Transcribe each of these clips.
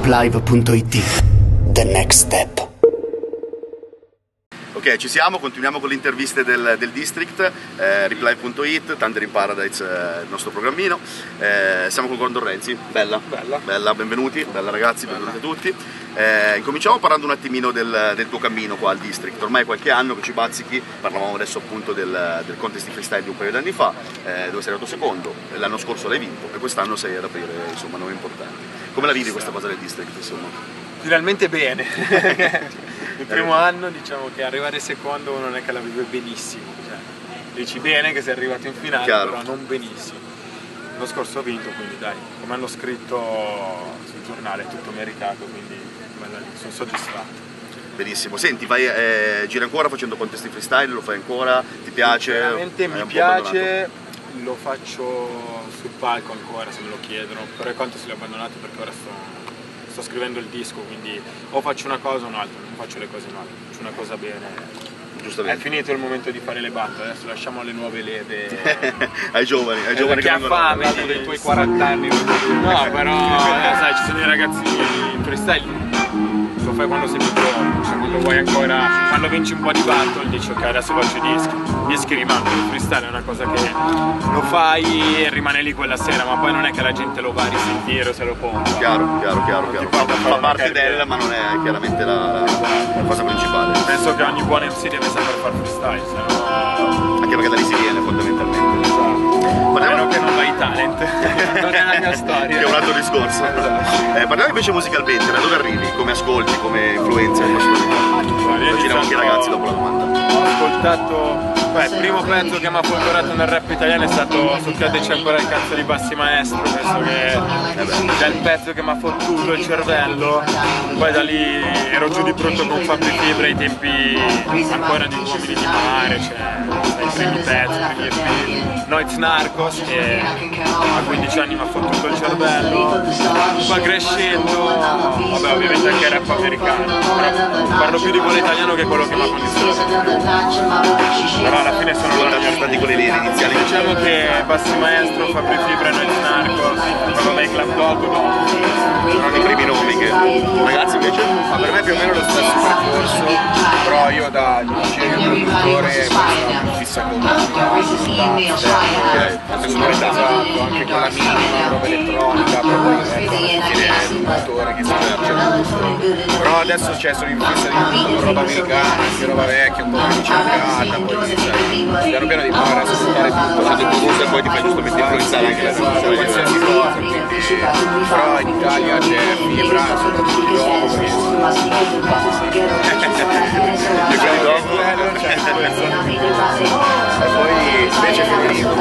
hiplive.it. The next step. Ok, ci siamo, continuiamo con le interviste del District, Reply.it, Thunder in Paradise, il nostro programmino. Siamo con Gordon Renzi, bella, benvenuti, bella ragazzi, benvenuti a tutti. Incominciamo parlando un attimino del tuo cammino qua al District. Ormai è qualche anno che ci bazzichi, parlavamo adesso appunto del contest di freestyle di un paio di anni fa, dove sei arrivato secondo, l'anno scorso l'hai vinto e quest'anno sei ad aprire insomma nomi importanti. Come la vivi questa cosa del District insomma? Finalmente bene. Il primo anno diciamo che arrivare secondo non è che la vive benissimo, cioè, dici bene che sei arrivato in finale, però non benissimo. Lo scorso ho vinto, quindi dai, come hanno scritto sul giornale, è tutto meritato, quindi bella lì, sono soddisfatto. Benissimo, senti, giri ancora facendo contest di freestyle, lo fai ancora, ti piace? Veramente mi piace, lo faccio sul palco ancora se me lo chiedono, però è quanto se l'ho abbandonato perché ora sto scrivendo il disco, quindi o faccio una cosa o un'altra, non faccio le cose male, faccio una cosa bene. Giustamente. È finito il momento di fare le battle, adesso lasciamo le nuove leve ai giovani che ha fame dei tuoi 40 anni. No, però sai, ci sono i ragazzini, il freestyle lo fai quando sei più giovane, cioè quando vuoi ancora, quando vinci un po' di battle dici ok adesso faccio i dischi rimangono, il freestyle è una cosa che lo fai e rimane lì quella sera, ma poi non è che la gente lo va a risentire o se lo compra. Chiaro. Fa parte del, ma non è chiaramente la cosa principale. Penso che ogni buon MC deve saper fare freestyle, se no... Anche perché da lì si viene fondamentalmente. Meno che non vai talent, non è la mia storia. Che è un altro discorso. Parliamo invece musicalmente, da dove arrivi? Come ascolti, come influenza? Immaginiamo anche i ragazzi dopo la domanda. Ho ascoltato, il primo pezzo che mi ha folgorato nel rap italiano è stato Soffiate c'è ancora il cazzo di Bassi Maestro, penso che è il pezzo che mi ha fottuto il cervello, poi da lì ero giù di pronto con Fabri Fibra ai tempi ancora di Uomini di Mare, cioè i primi pezzi, Noiz Narcos che a 15 anni mi ha fottuto il cervello, poi crescendo, vabbè ovviamente anche rap americano, però parlo più di quello italiano che quello che mi ha condizionato, però alla fine sono loro stati con le linee iniziali. Diciamo che Bassi Maestro, Fabri Fibra e Noiz Narcos, proprio dai Club Dog sono i primi nomi che... Ragazzi invece? Ma per me più o meno lo stesso percorso, però io da produttore fissa con anche con la minima roba elettronica, proprio il motore che si emerge. Però adesso sono in fissa di roba americana, anche roba vecchia, un po' più ricercata, poi piano piano di imparare a ascoltare tutto, cioè tu comunque poi ti fai giustamente influenzare anche la produzione qualsiasi cosa, però in Italia c'è Fibra, soprattutto dopo, e poi invece Federico,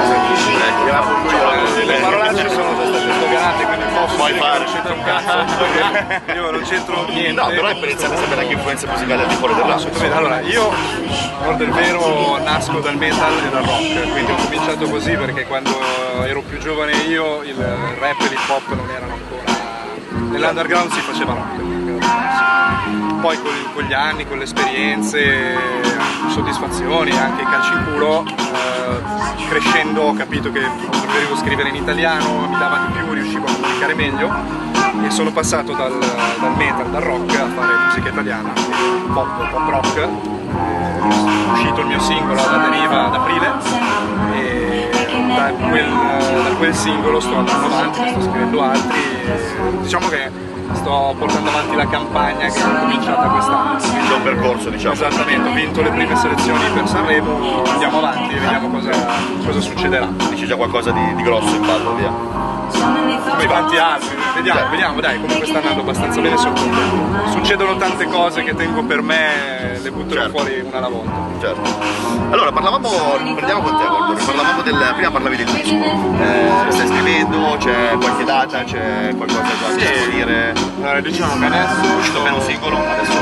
le parolacce sono già state sdoganate, quindi puoi fare un cazzo, io non c'entro niente. No, però è interessante sapere anche influenze musicali al di fuori del rap. Allora, io, per del vero, nasco dal metal e dal rock, quindi ho cominciato così perché quando ero più giovane io il rap e l'hip hop non erano ancora... Nell'underground si faceva rock. Poi con gli anni, con le esperienze, soddisfazioni, anche i calci in culo, crescendo ho capito che preferivo scrivere in italiano, mi dava di più, riuscivo a comunicare meglio e sono passato dal metal, dal rock a fare musica italiana, pop rock. È uscito il mio singolo alla deriva ad aprile e da quel singolo sto andando avanti, ne sto scrivendo altri e diciamo che sto portando avanti la campagna che è cominciata quest'anno. C'è un percorso, diciamo. Esattamente, ho vinto le prime selezioni per Sanremo, andiamo avanti e vediamo cosa succederà. Dici già qualcosa di grosso in ballo, via. Poi tanti altri, vediamo, dai, comunque sta andando abbastanza bene, sono contento. Succedono tante cose che tengo per me, le butterò fuori una alla volta. Certo. Allora, prendiamo con te, Gordon, prima parlavi del disco, stai scrivendo, c'è qualche data, c'è qualcosa già da dire? Allora, diciamo che adesso è uscito appena un singolo, adesso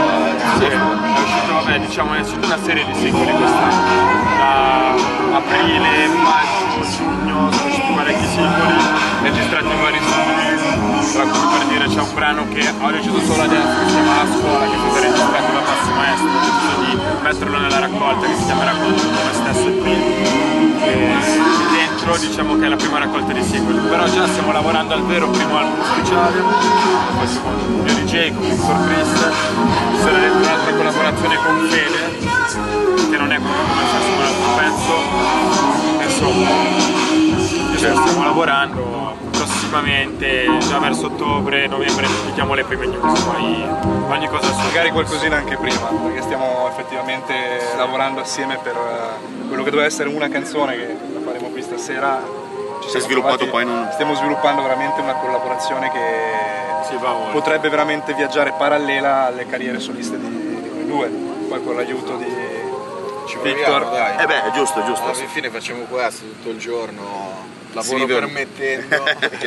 è uscito una serie di singoli quest'anno, da aprile, maggio, giugno, sono usciti parecchi singoli, registrati in vari studi, tra cui per dire c'è un brano che ho deciso solo adesso che si chiama La Scuola, che è stato registrato da Bassi Maestro, ho deciso di metterlo nella raccolta che si chiamerà Contro me stesso e qui, e 4 diciamo che è la prima raccolta di singoli, però già stiamo lavorando al vero primo album ufficiale, poi secondo con Billy J, con Victor Chris, sarà un'altra collaborazione con Fede, che non è come stesso un altro pezzo, insomma, stiamo lavorando, prossimamente, già verso ottobre, novembre, pubblichiamo le prime news, poi ogni cosa su. Magari qualcosina anche prima, perché stiamo effettivamente lavorando assieme per quello che doveva essere una canzone che la faremo qui stasera. Si è sviluppato poi stiamo sviluppando veramente una collaborazione che potrebbe veramente viaggiare parallela alle carriere soliste di noi due, poi con l'aiuto di Victor. Dai. È giusto. Alla fine facciamo questo tutto il giorno, lavoro permettendo,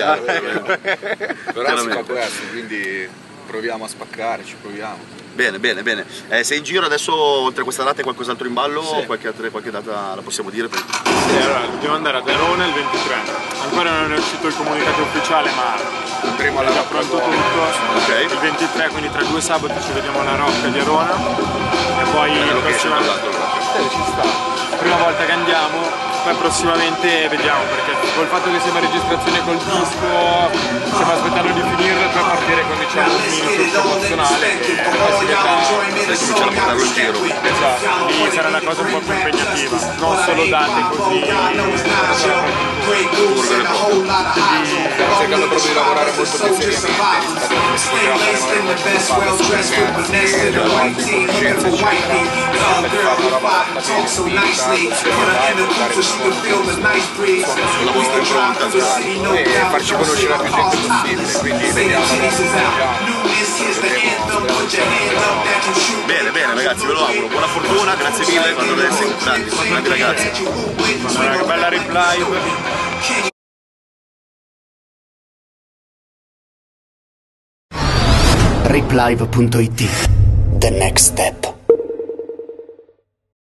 però si fa questo, quindi proviamo a spaccare, ci proviamo. Bene. Sei in giro adesso, oltre a questa data, qualcos'altro in ballo? Sì. Qualche data la possiamo dire? Sì, allora, dobbiamo andare a Verona il 23. Ancora non è uscito il comunicato ufficiale, ma Andremo è già pronto tutto. Okay. Il 23, quindi tra 2 sabati ci vediamo alla Rocca di Verona. E poi prima volta che andiamo, poi prossimamente vediamo, perché col fatto che siamo in registrazione col disco stiamo aspettando di finirlo e poi partire con diciamo un mini promozionale che poi si vedrà, Cominciare a portarlo in giro. esatto, lì sarà una cosa un po' più impegnativa, non solo date così Stiamo cercando proprio di lavorare molto più seriamente rispetto a come si poteva fare La vostra impronta e farci conoscere a più gente possibile, quindi vediamo Bene ragazzi, ve lo auguro, buona fortuna, grazie mille, quando essere grandi ragazzi. una bella reply. Riplive.it. The next step.